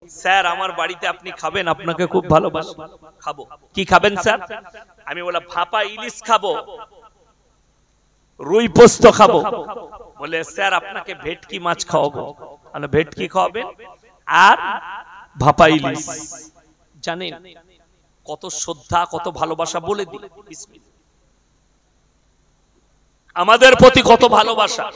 Sir আমার বাড়িতে আপনি খাবেন, আপনাকে খুব ভালোবাসি। খাবো। কি খাবেন স্যার? আমি বললাম ভাপা ইলিশ খাবো, রুই পোস্ত খাবো। বলে স্যার আপনাকে ভেটকি মাছ খাওয়াবো। মানে ভেটকি খাওয়াবেন আর ভাপা ইলিশ। জানেন কত শ্রদ্ধা, কত ভালোবাসা বলে দিল। আমাদের প্রতি কত ভালোবাসা।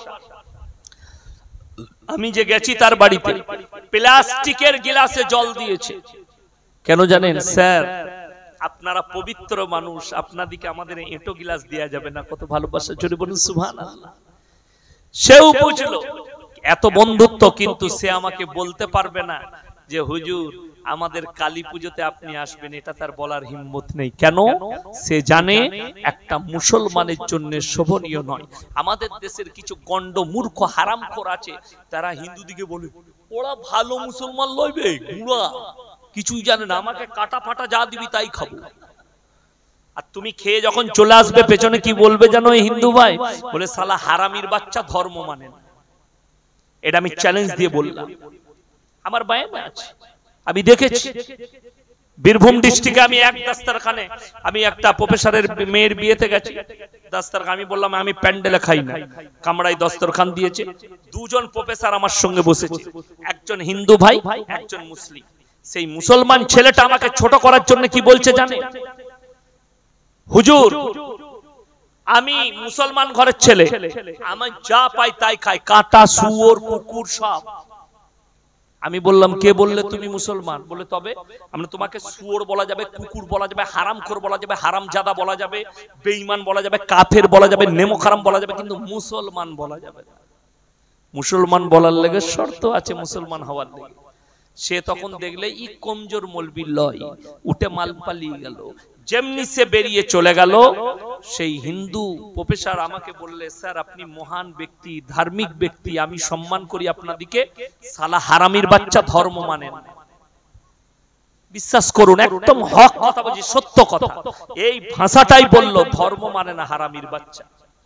আমি যে গেছি তার বাড়িতে প্লাস্টিকের গ্লাসে জল দিয়েছে। কেন জানেন? স্যার আপনারা পবিত্র মানুষ, আপনাদিকে আমাদের এঁটো গ্লাস দেয়া যাবে না। কত ভালোবাসা, জোরে বলুন সুবহানাল্লাহ। সেও বুঝলো এত বন্ধুত্ব, কিন্তু সে আমাকে বলতে পারবে না যে হুজুর আমাদের কালী পুজোতে আপনি আসবেন, এটা তার বলার হিম্মত নেই। কেন? সে জানে একটা মুসলমানের জন্য শোভনীয় নয়। আমাদের দেশের কিছু গন্ড মূর্খ হারামখোর আছে, তারা হিন্দু দিকে বলে ওরা ভালো মুসলমান লইবে, গুড়া কিছুই জানে না, আমাকে কাটা ফাটা যা দিবি তাই খাবো। আর তুমি খেয়ে যখন চলে আসবে পেছনে কি বলবে জানো এই হিন্দু ভাই? বলে শালা হারামির বাচ্চা, ধর্ম মানে না। এটা আমি চ্যালেঞ্জ দিয়ে বললাম, আমার বায়ানে আছে, আমি দেখেছি। বীরভূম ডিস্ট্রিক্টে আমি এক দাস্তারখানে, আমি একটা প্রফেসরের মেয়ের বিয়েতে গেছি। দাস্তারখান আমি বললাম আমি প্যান্ডেলে খাই না, কামড়াই দস্তরখান দিয়েছে। দুজন প্রফেসর আমার সঙ্গে বসেছে, একজন হিন্দু ভাই, একজন মুসলিম। সেই মুসলমান ছেলেটা আমাকে ছোট করার জন্য কি বলছে জানে? হুজুর আমি মুসলমান ঘরের ছেলে, আমি যা পাই তাই খাই, কাঁটা শুয়োর কুকুর সব। আমি বললাম কে বললে তুমি মুসলমান? বলে তবে আমরা তোমাকে শুয়োর বলা যাবে, কুকুর বলা যাবে, হারামখোর বলা যাবে, হারামজাদা বলা যাবে, বেঈমান বলা যাবে, কাফের বলা যাবে, নেমোখারাম বলা যাবে, কিন্তু মুসলমান বলা যাবে না। মুসলমান বলার লেগে শর্ত আছে, মুসলমান হওয়ার লেগে। সে তখন দেখলে ই কমজোর মলবি লয়, উঠে মাল পালিয়ে গেল। যেমনি সে বেরিয়ে চলে গেল, সেই হিন্দু প্রফেসর আমাকে বললে স্যার আপনি মহান ব্যক্তি, ধার্মিক ব্যক্তি, আমি সম্মান করি আপনাদিকে, শালা হারামির বাচ্চা, ধর্ম মানেন। বিশ্বাস করুন একদম হক কথা বলছি, সত্য কথা। এই ভাষাটাই বলল, ধর্ম মানে না হারামির বাচ্চা।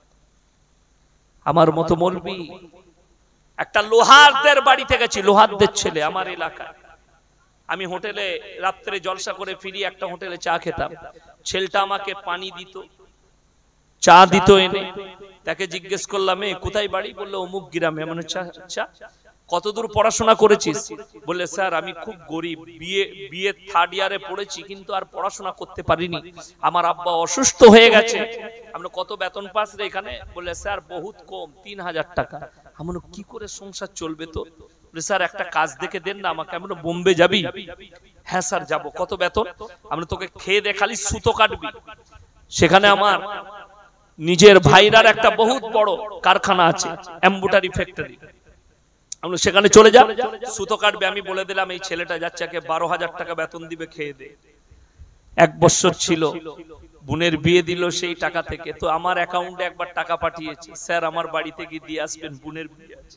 আমার মতো মলবি একটা লোহারদের বাড়িতে গেছি, লোহারদের ছেলে আমার এলাকায়। আমি হোটেলে রাত্রে জলসা করে ফিরি, একটা হোটেলে চা খেতাম। ছেলেটা আমাকে পানি দিত, চা দিত এনে। তাকে জিজ্ঞেস করলাম এ কোথায় বাড়ি? বললো অমুক গ্রামে। মানে আচ্ছা কতদূর পড়াশোনা করেছিস? বললে স্যার আমি খুব গরিব, বিয়ে থার্ড ইয়ারে পড়েছি, কিন্তু আর পড়াশোনা করতে পারিনি, আমার আব্বা অসুস্থ হয়ে গেছে। আমরা কত বেতন পাস রে এখানে? বললে স্যার বহুত কম, 3000 টাকা। আমরা কি করে সংসার চলবে? তো স্যার একটা কাজ দেখে দেন না আমাকে। আমরা বোম্বে যাবি? হ্যাঁ স্যার যাবো। কত বেতন? আমরা তোকে খেয়ে দেখালি সুতো কাটবি। সেখানে আমার নিজের ভাইরার একটা বহুত বড় কারখানা আছে, এমব্রয়ডারি ফ্যাক্টরি। আমরা সেখানে চলে যা, সুতো কাটবে। আমি বলে দিলাম এই ছেলেটা যাচ্ছে, 12,000 টাকা বেতন দিবে, খেয়ে দে। 1 বছর ছিল, বোনের বিয়ে দিল সেই টাকা থেকে। তো আমার অ্যাকাউন্টে একবার টাকা পাঠিয়েছি, স্যার আমার বাড়িতে গিয়ে দিয়ে আসবেন, বোনের বিয়ে আছে।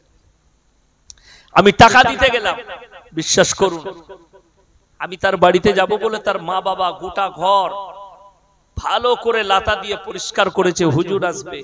আমি টাকা দিতে গেলাম, বিশ্বাস করুন আমি তার বাড়িতে যাব বলে তার মা বাবা গোটা ঘর ভালো করে লাতা দিয়ে পরিষ্কার করেছে, হুজুর আসবে,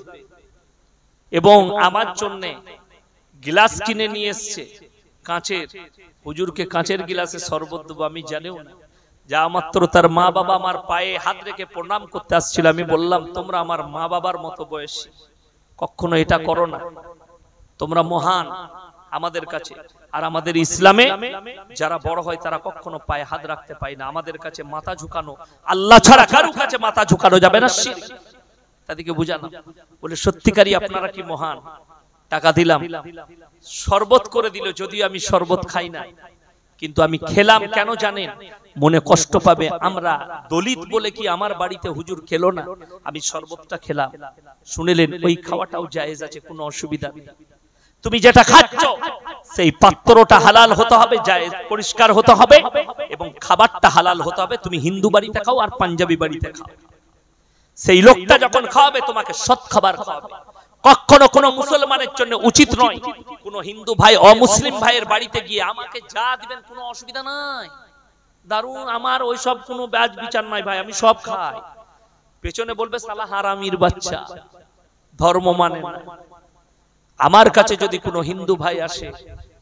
এবং আমার জন্য গ্লাস কিনে নিয়ে এসছে কাঁচের। হুজুরকে কাঁচের গ্লাসে শরবত দেবো আমি জানিও না। যা মাত্র তার মা বাবা আমার পায়ে হাত রেখে প্রণাম করতে আসছিল, আমি বললাম তোমরা আমার মা বাবার মতো বয়সী, কখনো এটা করো না, তোমরা মহান আমাদের কাছে। আর আমাদের ইসলামে যারা বড় হয় তারা কখনো পায়ে হাত রাখতে পায় না। আমাদের কাছে মাথা ঝুঁকানো, আল্লাহ ছাড়া কারো কাছে মাথা ঝুঁকানো যাবে না, শিরক। তাদেরকে বুঝানো, বলে সত্যিকারই আপনারা কি মহান। টাকা দিলাম, শরবত করে দিল, যদিও আমি শরবত খাই না, কিন্তু আমি খেলাম। কেন জানেন? মনে কষ্ট পাবে, আমরা দলিত বলে কি আমার বাড়িতে হুজুর খেলো না, আমি শরবতটা খেলাম। শুনলেন ওই খাওয়াটাও জায়েজ আছে, কোনো অসুবিধা নেই। তুমি যেটা খাচ্ছ সেই পাত্রটা হালাল হতে হবে, জায়েজ পরিষ্কার হতে হবে, এবং খাবারটা হালাল হতে হবে। তুমি হিন্দু বাড়িতে খাও আর পাঞ্জাবি বাড়িতে খাও, সেই লোকটা যখন খাওয়াবে তোমাকে সৎ খাবার খাওয়াবে। কখনো কোনো মুসলমানের জন্য উচিত নয় কোনো হিন্দু ভাই অমুসলিম ভাইয়ের বাড়িতে গিয়ে আমাকে যা দিবেন কোনো অসুবিধা নাই, দারুন, আমার ওই সব কোনো ব্যাজ বিচার নাই ভাই, আমি সব খাই। পেছনে বলবে শালা হারামির বাচ্চা, ধর্ম মানে না। আমার কাছে যদি কোনো হিন্দু ভাই আসে,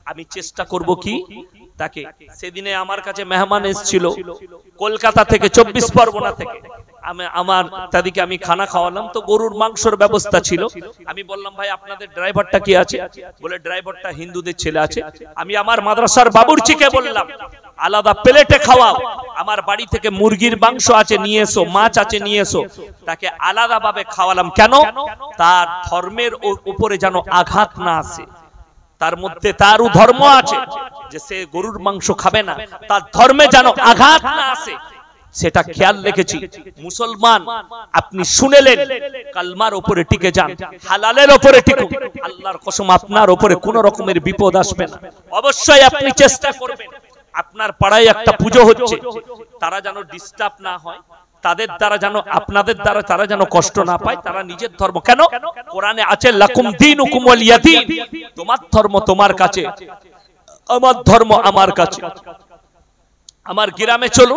আমি চেষ্টা করব কি তাকে। সেদিনে আমার কাছে মেহমান এসেছিল কলকাতা থেকে, 24 পরগনা থেকে। আমার তাদেরকে আমি খানা খাওয়ালাম, তো গরুর মাংসের ব্যবস্থা ছিল। আমি বললাম ভাই আপনাদের ড্রাইভারটা কি আছে? বলে ড্রাইভারটা হিন্দুদের ছেলে আছে। আমি আমার মাদ্রাসার বাবুর্চিকে বললাম আলাদা প্লেটে খাওয়াও, আমার বাড়ি থেকে মুরগির মাংস আছে নিয়ে এসো, মাছ আছে নিয়ে এসো। তাকে আলাদা ভাবে খাওয়ালাম। কেন? তার ধর্মের উপরে যেন আঘাত না আসে। তার মধ্যে তারও ধর্ম আছে যে সে গরুর মাংস খাবে না, তার ধর্মে যেন আঘাত না আসে, সেটা খেয়াল রেখেছি। মুসলমান আপনি শুনেলেন, কালমার উপরে টিকে যান, হালালের উপরে টিকুন, আল্লাহর কসম আপনার উপরে কোন রকমের বিপদ আসবে না। অবশ্যই আপনি চেষ্টা করবেন আপনার পাড়ায় একটা পুজো হচ্ছে, তারা যেন ডিস্টার্ব না হয়, তাদের দ্বারা যেন আপনাদের দ্বারা তারা যেন কষ্ট না পায়। তারা নিজের ধর্ম, কেন কোরআনে আছে লাকুম দীনুকুম ওয়ালিয়া দীন, তোমার ধর্ম তোমার কাছে, আমার ধর্ম আমার কাছে। আমার গ্রামে চলুন,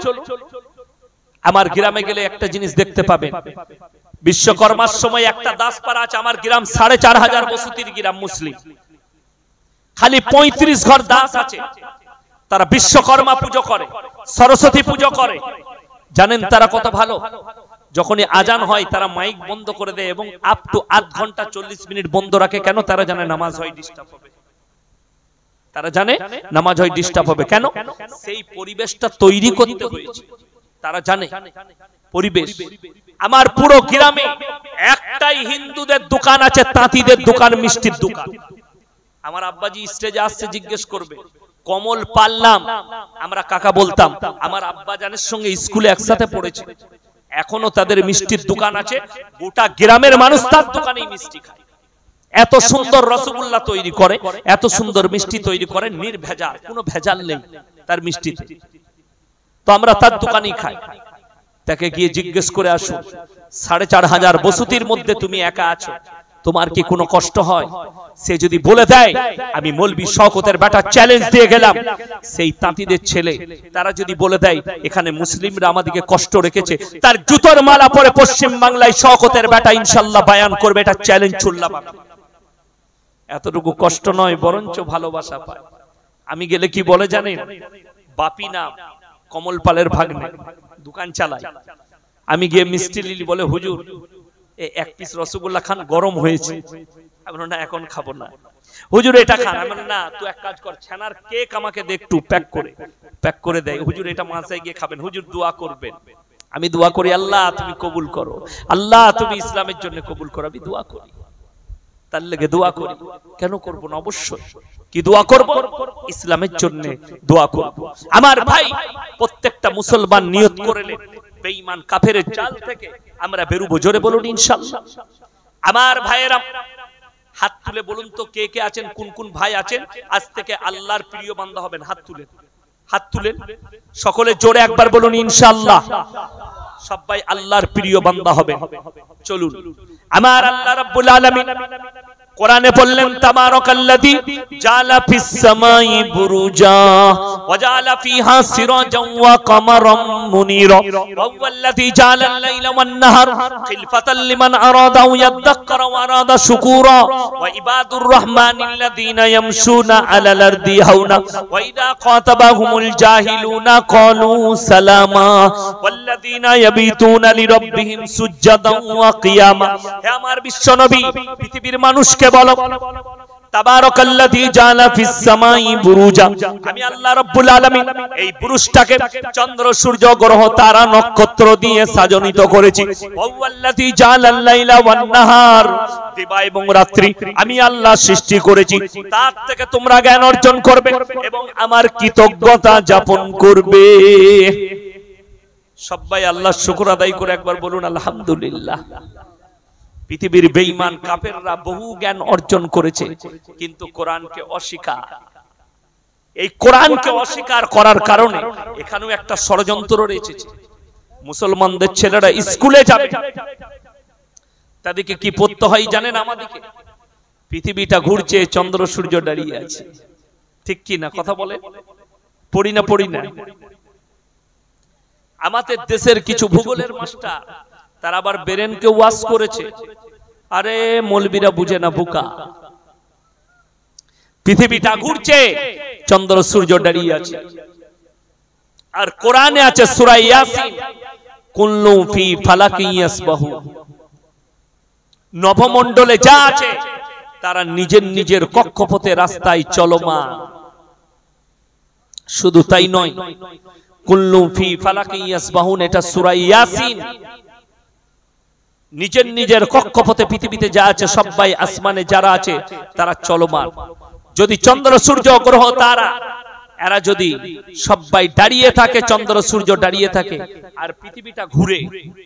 আমার গ্রামে গেলে একটা জিনিস দেখতে পাবেন, বিশ্বকর্মার সময় একটা দাসপাড়া আছে আমার গ্রাম, 4500 বসতির গ্রাম মুসলিম, খালি 35 ঘর দাস আছে। তারা বিশ্বকর্মা পুজো করে, সরস্বতী পুজো করে। জানেন তারা কত ভালো? যখনই আজান হয় তারা মাইক বন্ধ করে দেয় এবং আপ টু 8 ঘন্টা 40 মিনিট বন্ধ রাখে। কেন? তারা জানে নামাজ হয় ডিস্টার্ব হবে, তারা জানে নামাজ হয় ডিস্টার্ব হবে। কেন? সেই পরিবেশটা তৈরি করতে হয়েছে, তারা জানে পরিবেশ। আমার পুরো গ্রামে একটাই হিন্দুদের দোকান আছে, তাঁতিদের দোকান, মিষ্টির দোকান। আমার আব্বাজি স্টেজে আসছে, জিজ্ঞেস করবে কমল পাল নাম, আমরা কাকা বলতাম। আমার আব্বা জানের সঙ্গে স্কুলে একসাথে পড়েছে, এখনো তাদের মিষ্টির দোকান আছে। গোটা গ্রামের মানুষ তার দোকানেই মিষ্টি খায়। এত সুন্দর রসগোল্লা তৈরি করে, এত সুন্দর মিষ্টি তৈরি করে, নির্ভেজাল, কোনো ভেজাল নেই তার মিষ্টিতে। তো আমরা তার দোকানেই খাই। তাকে গিয়ে জিজ্ঞেস করে আসুন, 4500 বসতির মধ্যে তুমি একা আছো, তোমার কি কোনো কষ্ট হয়? সে যদি বলে দেয় আমি মৌলবি শওকতের বেটা চ্যালেঞ্জ দিয়ে গেলাম, সেই তাঁতিদের ছেলে তারা যদি বলে দেয় এখানে মুসলিমরা আমাদেরকে কষ্ট রেখেছে, তার জুতোর মালা পরে পশ্চিম বাংলায় শওকতের বেটা ইনশাআল্লাহ বায়ান করবে, এটা চ্যালেঞ্জ ছুড়লাম। এতটুকু কষ্ট নয়, বরঞ্চ ভালোবাসা পায়। আমি গেলে কি বলে জানেন? বাপি নাম, কমল পালের ভাগ্নে, দোকান চালায়। আমি গিয়ে মিষ্টি লিলি, বলে হুজুর এক পিস রসগোল্লা খান, গরম হয়েছে। আমি না এখন খাবো না। হুজুর এটা খান। আমি না, তুই এক কাজ কর, ছানার কেক আমাকে দে একটু, প্যাক করে দেয়। হুজুর এটা মাসায় গিয়ে খাবেন, হুজুর দোয়া করবেন। আমি দোয়া করি আল্লাহ তুমি কবুল করো, আল্লাহ তুমি ইসলামের জন্য কবুল করো। আমি দোয়া করি, তার লেগে দোয়া করি। কেন করব না? অবশ্যই। কি দোয়া করব? ইসলামের জন্য দোয়া করব। আমার ভাই প্রত্যেকটা মুসলমান নিয়ত করলেন বেঈমান কাফেরের জাল থেকে আমরা বেরোবো। জোরে বলুন ইনশাআল্লাহ। আমার ভাইয়েরা হাত তুলে বলুন তো কে কে আছেন, কোন কোন ভাই আছেন আজ থেকে আল্লাহর প্রিয় বান্দা হবেন? হাত তুলেন, হাত তুলেন সকলে জোরে একবার বলুন ইনশাআল্লাহ। সবাই আল্লাহর প্রিয় বান্দা হবে। চলুন, আমার আল্লাহ রাব্বুল আলামিন কোরআনে বললেন তাবারাকাল্লাযী জাআলা ফিস সামাই বুরুজা ওয়া জাআলা ফিহা সিরাজান ওয়া কামারাম মুনীরা ওয়া হুয়াল্লাযী জাআলাল লাইলা ওয়ান নাহার খিলফাতান লিমান আরাদা আও ইয়াদ্দাক্কারা ওয়া আরাদা শুকুরা ওয়া ইবাদুর রাহমানিল্লাযীনা ইয়ামশুনা আলাল আরদি হাওনা ওয়া ইযা খাতাবাহুমুল জাহিলুনা ক্বালু সালামা ওয়াল্লাযীনা ইয়াবিতুনা লিরাব্বিহিম সুজদান ওয়া কিয়ামা। হে আমার বিশ্বনবী, পৃথিবীর মানুষকে বলো তাবারাকাল্লাযী জাআলা ফিস সামাই বুরুজা, আমি আল্লাহ রাব্বুল আলামিন এই বুরুজটাকে চন্দ্র সূর্য গ্রহ তারা নক্ষত্র দিয়ে সাজানিত করেছি। ওয়াল্লাযী জাআলাল লাইলা ওয়ান নাহার, দিবা এবং রাত্রি আমি আল্লাহ সৃষ্টি করেছি। তার থেকে তোমরা জ্ঞান অর্জন করবে এবং আমার কৃতজ্ঞতা যাপন করবে। সবাই আল্লাহর শুকর আদায় করে একবার বলুন আলহামদুলিল্লাহ। পৃথিবীর বেঈমান কাফেররা বহু জ্ঞান অর্জন করেছে, কিন্তু কোরআনকে অস্বীকার। এই কোরআনকে অস্বীকার করার কারণে এখানেও একটা ষড়যন্ত্র রয়েছে। মুসলমানদের ছেলেরা স্কুলে যাবে, তাদেরকে কি পড়তে হয় জানেন? আমাদেরকে পৃথিবীটা ঘুরছে, চন্দ্র সূর্য দাঁড়িয়ে আছে, ঠিক কি না? কথা বলে পড়ি না? পড়ি না? আমাদের দেশের কিছু ভূগোলের মাস্টার তারা আবার ব্রেনকে ওয়াশ করেছে। আরে মৌলবীরা বুঝে না, বোকা। পৃথিবীটা ঘুরছে, চন্দ্র সূর্য দাঁড়িয়ে আছে। আর কোরআনে আছে সূরা ইয়াসিন, কুল্লু ফি ফালাকিন ইয়াসবাহু, নভমণ্ডলে যা আছে তারা নিজের নিজের কক্ষপথে রাস্তায় চলমান। শুধু তাই নয়, কুল্লু ফি ফালাকিন ইয়াসবাহুন, এটা সূরা ইয়াসিন। নিজের নিজের কক্ষপথে পৃথিবীতে যা আছে সবাই, আসমানে যারা আছে তারা চলমান। যদি চন্দ্র সূর্য গ্রহ তারা এরা যদি সবাই দাঁড়িয়ে থাকে, চন্দ্র সূর্য দাঁড়িয়ে থাকে আর পৃথিবীটা ঘুরে,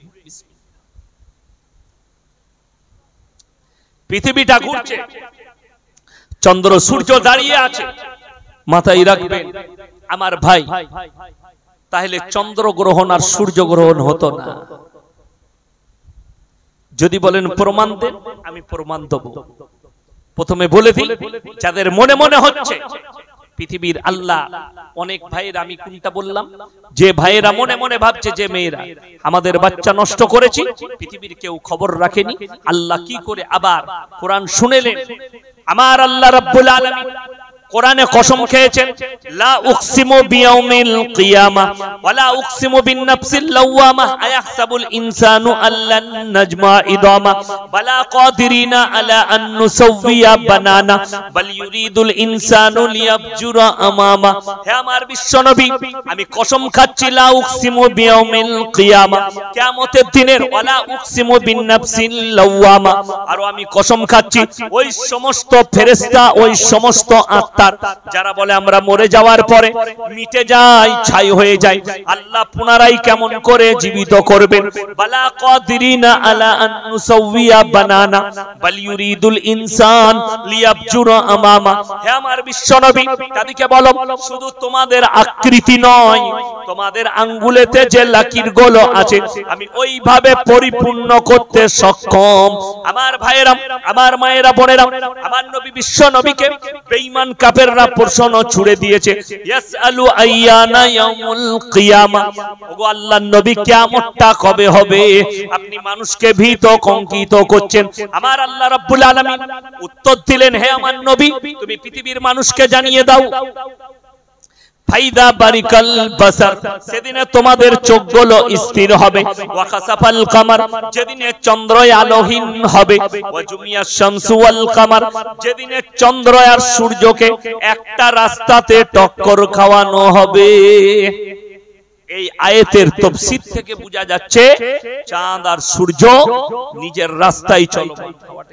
পৃথিবীটা ঘুরছে, চন্দ্র সূর্য দাঁড়িয়ে আছে, মাথায় রাখবেন আমার ভাই, তাহলে চন্দ্র গ্রহণ আর সূর্য গ্রহণ হতো না। যদি বলেন প্রমাণ দেন, আমি প্রমাণ দেব। প্রথমে বলে দিই, যাদের মনে মনে হচ্ছে পৃথিবীর আল্লাহ, অনেক ভাইয়ের, আমি কোনটা বললাম, যে ভাইয়েরা মনে মনে ভাবছে যে মেয়েরা আমাদের বাচ্চা নষ্ট করেছি, পৃথিবীর কেউ খবর রাখেনি, আল্লাহ কি করে আবার কোরআন শুনেলেন। আমার আল্লাহ রাব্বুল আলামিন কোরআনে কসম খেয়েছেন, লা উকসিমু বিয়াউমিল কিয়ামা ওয়া লা উকসিমু বিন নাফসিল লাওয়ামা আয়াহসাবুল ইনসানু আল্লান নাজমা ইদামা বালা কাদিরিনা আলা আন নুসাউইয়া বানানা বাল ইউরিদুল ইনসানু লিয়াবজুরা আমামা। হে আমার বিশ্বনবী, আমি কসম খাচ্ছি, লা উকসিমু বিয়াউমিল কিয়ামা, কিয়ামতের দিনের, ওয়া লা উকসিমু বিন নাফসিল লাওয়ামা, আর আমি কসম খাচ্ছি ওই সমস্ত ফেরেশতা, ওই সমস্ত যারা বলে আমরা মরে যাওয়ার পরে মিটে যাই, ছাই হয়ে যায়, আল্লাহ পুনরায় কেমন করে জীবিত করবেন। বালা কাদিরিনা আলা আন নুসাউইয়া বানানা বাল ইউরিদুল ইনসান লিয়াবজুরা আমামা। হে আমার বিশ্বনবী, তাদেরকে বলো শুধু তোমাদের আকৃতি নয়, তোমাদের আঙ্গুলেতে যে লাকিরগুলো আছে আমি ওইভাবে পরিপূর্ণ করতে সক্ষম। আমার ভাইয়েরা, আমার মায়েরা, বোনেরা, আমার নবী বিশ্ব নবীকে বেঈমান কাফেররা প্রশ্ন ছুড়ে দিয়েছে, ইয়াসআলু আইয়ানা ইয়াউমুল কিয়ামা, ওগো আল্লাহর নবী কিয়ামতটা কবে হবে? আপনি মানুষকে ভীত কঙ্কিত করছেন। আমার আল্লাহ রাব্বুল আলামিন উত্তর দিলেন, হে আমার নবী, তুমি পৃথিবীর মানুষকে জানিয়ে দাও, ফাইদা বারিকাল বাসার, সেদিনে তোমাদের চোখগুলো স্থির হবে, ওয়া খাসাফাল কামার, যেদিনে চন্দ্র আলোহীন হবে, ওয়া জুমিয়াশ শামসু ওয়াল কামার, যেদিনে চন্দ্র আর সূর্যকে একটা রাস্তাতে টক্কর খাওয়ানো হবে। এই আয়াতের তাফসীর থেকে বোঝা যাচ্ছে চাঁদ আর সূর্য নিজের রাস্তায় চলমান।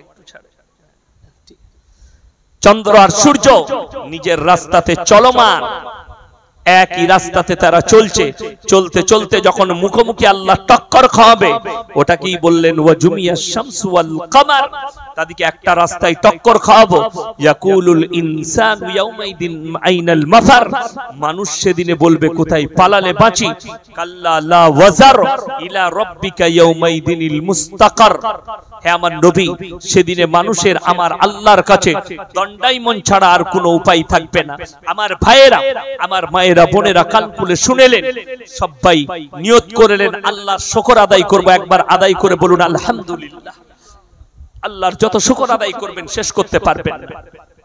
চন্দ্র আর সূর্য নিজের রাস্তাতে চলমান, একই রাস্তাতে তারা চলছে। চলতে চলতে যখন মুখোমুখি আল্লাহ টক্কর খাওয়াবে, ওটা কি বললেন, ওয়া জুমিয়াশ শামসু ওয়াল কামার, তাদেরকে একটা রাস্তায় টক্কর খাওয়াবো। ইয়াকুলুল ইনসানু ইয়াউমাইদিন আইনাল মাফার, মানুষ সেদিনে বলবে কোথায় পালালে বাঁচি। কাল্লা লা ওয়াজার ইলা রাব্বিকা ইয়াউমাইদিনিল মুস্তাকার। হে আমার নবী, সেদিনে মানুষের আমার আল্লাহর কাছে দণ্ডায়মন ছাড়া আর কোনো উপায় থাকবে না। আমার ভাইয়েরা, আমার মায়েরা, বোনেরা, কান খুলে শুনেলেন, সবাই নিয়ত করলেন আল্লাহর শুকর আদায় করব। একবার আদায় করে বলুন আলহামদুলিল্লাহ। আল্লাহর যত শুকর আদায় করবেন শেষ করতে পারবেন না।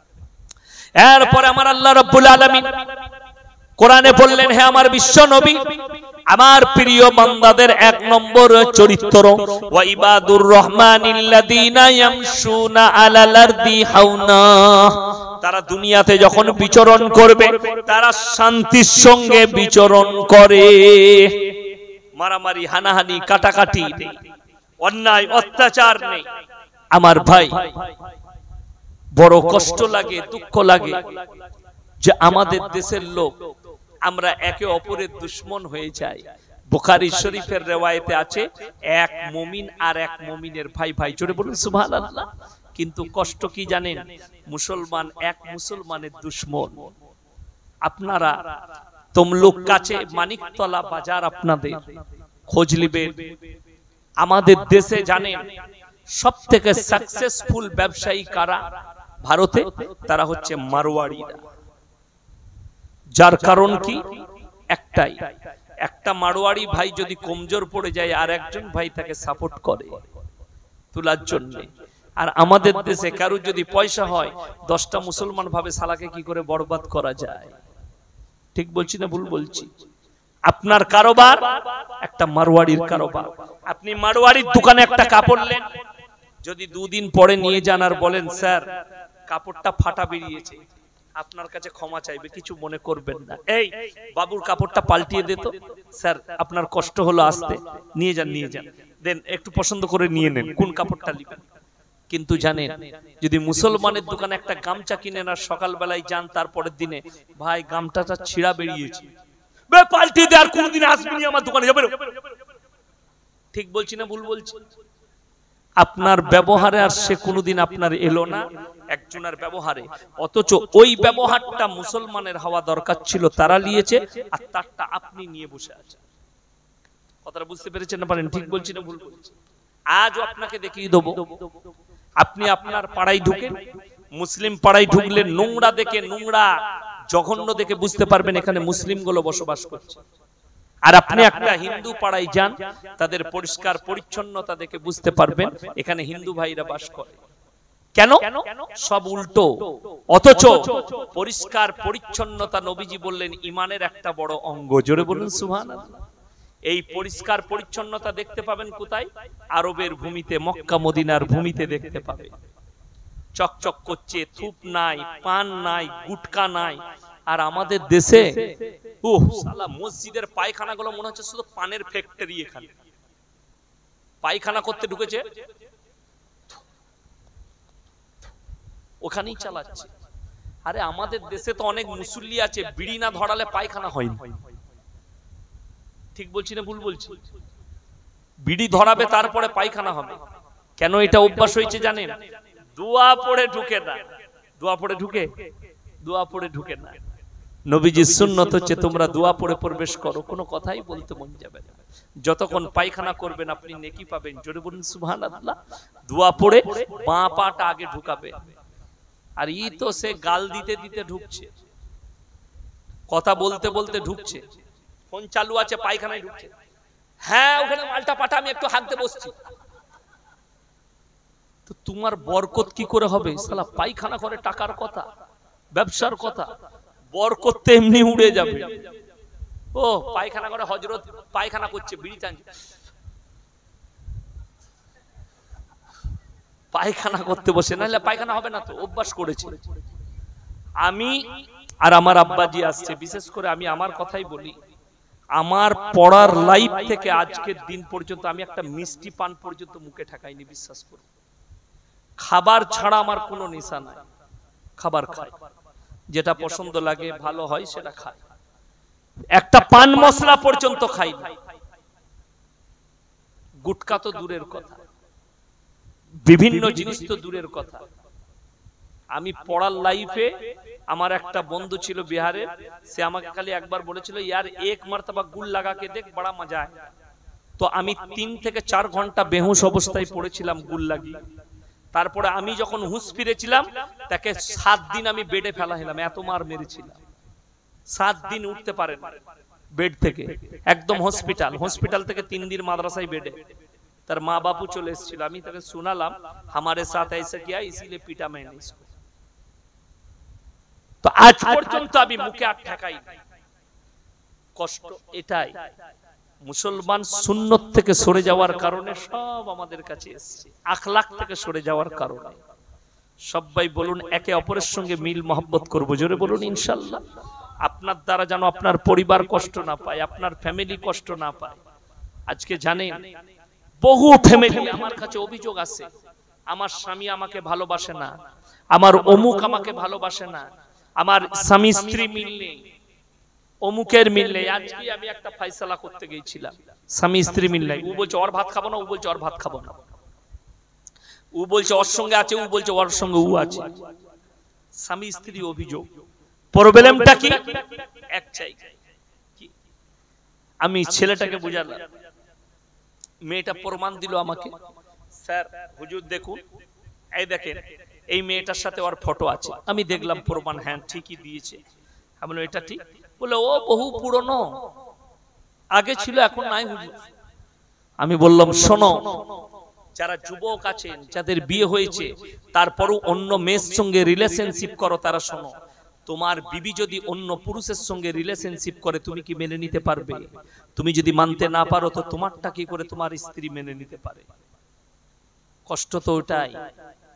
এরপর আমার আল্লাহ রাব্বুল আলামিন কোরআনে বললেন, হে আমার বিশ্ব নবী, আমার প্রিয় বান্দাদের এক নম্বর চরিত্র, ওয়া ইবাদুর রহমানিল্লাযীনা ইয়ামশুনা আলাল আরদি হাওনা, তারা দুনিয়াতে যখন বিচরণ করবে তারা শান্তির সঙ্গে বিচরণ করে, মারামারি, হানাহানি, কাটাকাটি নেই, অন্যায় অত্যাচার নেই। আমার ভাই, বড় কষ্ট লাগে, দুঃখ লাগে যে আমাদের দেশের লোক আমরা একে অপরের দুশমন হয়ে যাই। বুখারী শরীফের রিওয়ায়েতে আছে, এক মুমিন আর এক মুমিনের ভাই ভাই। জোরে বলুন সুবহানাল্লাহ। কিন্তু কষ্ট কি জানেন? মুসলমান এক মুসলমানের দুশমন। আপনারা তমলুক কাছে মানিকতলা বাজার, আপনাদের খোঁজ নেবেন। আমাদের দেশে জানেন সবথেকে সাকসেসফুল ব্যবসায়ী কারা ভারতে? তারা হচ্ছে মারওয়াড়িরা। যার কারণ কি? একটাই, একটা মারওয়াড়ি ভাই যদি কমজোর পড়ে যায় আর একজন ভাই তাকে সাপোর্ট করে তোলার জন্য। আর আমাদের দেশে কারো যদি পয়সা হয় 10টা মুসলমান ভাবে শালাকে কি করে বরবাদ করা যায়। ঠিক বলছি না ভুল বলছি? আপনার কারোবার একটা মারওয়াড়ির কারোবার, আপনি মারওয়াড়ির দোকানে একটা কাপড় নেন, যদি 2 দিন পরে নিয়ে যান আর বলেন স্যার কাপড়টা ফাটা বেরিয়েছে, আপনার কাছে ক্ষমা চাইবে, কিছু মনে করবেন না, এই বাবুর কাপড়টা পাল্টিয়ে দে তো, স্যার আপনার কষ্ট হলো আসতে, নিয়ে যান দেন, একটু পছন্দ করে নিয়ে নেন কোন কাপড়টা নেবেন। কিন্তু জানেন যদি মুসলমানের দোকানে একটা গামছা কিনেন আর সকালবেলায় যান তারপরের দিনে ভাই গামছাটা ছিঁড়া বেরিয়েছে, বে পাল্টিয়ে দে, আর কোনদিন আসবি আমার দোকানে যাবে। ঠিক বলছি না ভুল বলছি? আপনার ব্যবহারে আর সে কোনোদিন আপনার এলো না একজনের ব্যবহারে, অথচ ওই ব্যবহারটা মুসলমানের হওয়া দরকার ছিল, তারা নিয়েছে আর তারটা আপনি নিয়ে বসে আছেন। কথাটা বুঝতে পেরেছেন না পারেন? ঠিক বলছি না ভুল বলছি? আজও আপনাকে দেখিয়ে দেবো, আপনি আপনার পাড়ায় ঢুকেন, মুসলিম পাড়ায় ঢুকলে নোংরা দেখে, নোংরা জঘন্য দেখে বুঝতে পারবেন এখানে মুসলিমগুলো বসবাস করছে। আর আপনি একটা হিন্দু পাড়ায় যান, তাদের পরিষ্কার পরিচ্ছন্নতা দেখে বুঝতে পারবেন এখানে হিন্দু ভাইরা বাস করে। কেন? সব উল্টো। অথচ পরিষ্কার পরিচ্ছন্নতা নবীজি বললেন ইমানের একটা বড় অঙ্গ। জোরে বলুন সুবহানাল্লাহ। এই পরিষ্কার পরিচ্ছন্নতা দেখতে পাবেন কোথায়? আরবের ভূমিতে, মক্কা মদিনার ভূমিতে দেখতে পাবেন। চকচক করছে, থুপ নাই, পান নাই, গুটকা নাই। আর আমাদের দেশে শালা মসজিদের পায়খানাগুলো মনে হচ্ছে শুধু পানের ফ্যাক্টরি। এখানে পায়খানা করতে ঢুকেছে, ওখানেই চালাচ্ছে। আরে আমাদের দেশে তো অনেক মুসল্লি আছে, বিড়ি না ধরালে পায়খানা হয় না। ঠিক বলছি না ভুল বলছি? বিড়ি ধরাবে তারপরে পায়খানা হবে। কেন এটা অভ্যাস হয়েছে জানেন? দোয়া পড়ে ঢুকে না। দোয়া পড়ে ঢুকে? দোয়া পড়ে ঢুকে না। নবীজির সুন্নত হচ্ছে তোমরা দোয়া পড়ে প্রবেশ করো, কোনো কথাই বলতে মন যাবে না। যতক্ষণ পায়খানা করবেন আপনি নেকি পাবেন। জোরে বলুন সুবহানাল্লাহ। দোয়া পড়ে বাঁ পাটা আগে ঢুকাবে। আর ই তো সে গাল দিতে দিতে ঢুকছে, কথা বলতে বলতে ঢুকছে, ফোন চালু আছে পায়খানায় ঢুকছে। হ্যাঁ ওখানে মালটা পাঠা, আমি একটু হাঁকতে বসছি। তো তোমার বরকত কি করে হবে? শালা পায়খানা করে টাকার কথা, ব্যবসার কথা, বরকত তো এমনি উড়ে যাবে। ও পায়খানা করে হযরত পায়খানা করছে, বিড়ি টানছে, পায়খানা করতে বসে, নাহলে পায়খানা হবে না তো, অভ্যাস করেছে। আমি আর আমার আব্বাজি আসছে, বিশেষ করে আমি আমার কথাই বলি, আমার পড়ার লাইফ থেকে আজকের দিন পর্যন্ত আমি একটা মিষ্টি পান পর্যন্ত মুখে ঠেকাইনি, বিশ্বাস করুন। খাবার ছাড়া আমার কোনো নেশা নাই, খাবার খাই, যেটা পছন্দ লাগে ভালো হয় সেটা খাই, একটা পান মশলা পর্যন্ত খাই না। গুটকা তো দূরের কথা, বিভিন্ন জিনিস তো দূরের কথা। আমি পড়ার লাইফে আমার একটা বন্ধু ছিল বিহারে, সে আমাকে খালি একবার বলেছিল ইয়ার এক মারতবা গুল লাগাকে দেখ বড়া মজা হয়। তো আমি 3 থেকে 4 ঘন্টা বেহুশ অবস্থায় পড়েছিলাম গুল লাগিয়ে। তারপরে আমি যখন হুঁশ ফিরেছিলাম তাকে 7 দিন আমি বেডে ফেলা হলাম, এত মার মেরেছিলাম। 7 দিন উঠতে পারে না বেড থেকে, একদম হসপিটাল থেকে 3 দিন মাদ্রাসায় বেডে। তার মা বাপু চলে এসেছিল, আমি তাকে শোনালাম हमारे साथ ऐसा किया इसीलिए पीटा मैंने इसको। তো আজ পর্যন্ত আমি মুখে আর ঠেকাই না। কষ্ট এটাই, মুসলমান সুন্নত থেকে সরে যাওয়ার কারণে সব আমাদের কাছে এসেছে, আখলাক থেকে সরে যাওয়ার কারণে। সবাই বলুন একে অপরের সঙ্গে মিল মহব্বত করবো, জোরে বলুন ইনশাআল্লাহ। আপনার দ্বারা যেন আপনার পরিবার কষ্ট না পায়, আপনার ফ্যামিলি কষ্ট না পায়। আজকে জানেন বহু ফ্যামিলি আমার কাছে অভিযোগ আছে, আমার স্বামী আমাকে ভালোবাসে না, আমার অমুক আমাকে ভালোবাসে না, আমার স্বামী স্ত্রী মিল নেই, অমুকের মিল নেই। আজকে আমি একটা ফয়সালা করতে গিয়েছিলাম, স্বামী স্ত্রী মিল নেই। ও বলছে ওর ভাত খাবো না, ও বলছে ওর ভাত খাবো না, ও বলছে ওর সঙ্গে আছে, ও বলছে ওর সঙ্গে ও আছে। স্বামী স্ত্রী অভিযোগ, প্রবলেমটা কি? এক চাই। আমি ছেলেটাকে বুঝালাম, মেয়েটা প্রমাণ দিল আমাকে, স্যার হুজুর দেখুন, এই দেখেন এই মেয়েটার সাথে ওর ফটো আছে। আমি দেখলাম প্রমাণ, হ্যাঁ ঠিকই দিয়েছে। আমি বললাম এটা ঠিক? বলে ও বহু পুরনো, আগে ছিল এখন নাই হুজুর। আমি বললাম শোনো, যারা যুবক আছেন, যাদের বিয়ে হয়েছে, তারপরও অন্য মেয়ের সঙ্গে রিলেশনশিপ করো, তারা শোনো, তোমার বিবি যদি অন্য পুরুষের সঙ্গে রিলেশনশিপ করে, তুমি কি মেনে নিতে পারবে? তুমি যদি মানতে না পারো, তো তোমারটা কি করে তোমার স্ত্রী মেনে নিতে পারে? কষ্ট তো ওটাই।